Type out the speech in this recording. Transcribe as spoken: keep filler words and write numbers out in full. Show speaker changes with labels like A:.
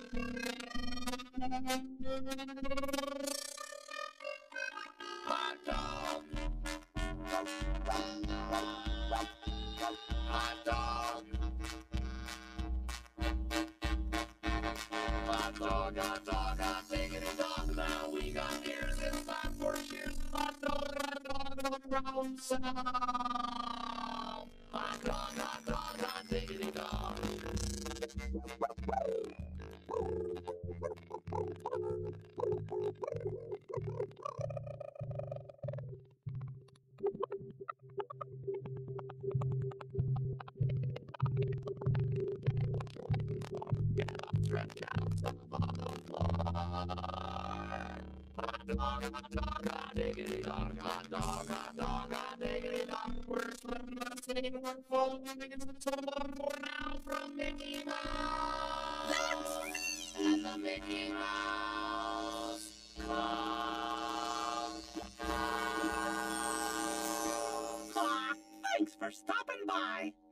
A: Hot dog. Hot dog. Hot dog, hot dog, hot diggity dog. Now we got ears, it's time for cheers. Hot dog, hot dog, hot round sound. Hot dog, hot dog, hot diggity dog. Stretch out to the bottom floor. Hot dog, hot dog, hot diggity dog. Hot dog, hot dog, hot diggity dog. We're splitting the city, we're full of tickets to the bottom floor now from Mickey Mouse. And the Mickey Mouse Club.
B: Thanks for stopping by.